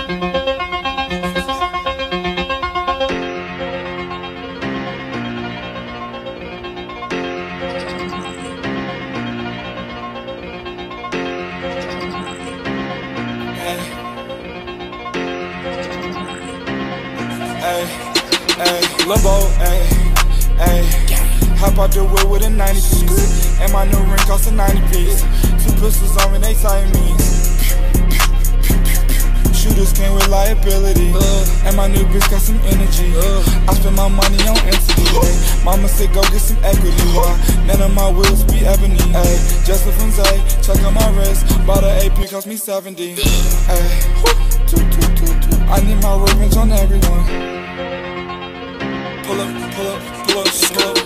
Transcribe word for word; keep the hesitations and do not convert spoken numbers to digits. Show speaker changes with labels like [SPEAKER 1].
[SPEAKER 1] Ay, ay, Limbo, ay, ay. Hop out the whip with a ninety piece, and my new ring cost a ninety piece. Two pistols on me, they Siamese. Shooters came with liability, uh, and my new bitch got some energy. Uh, I spend my money on entity. Ay. Mama said go get some equity. Why? None of my wheels be ebony. Ay. Justin from Zay, check on my wrist. Bought a A P, cost me seventy. Ay. I need my revenge on everyone. Pull up, pull up, pull up, pull up.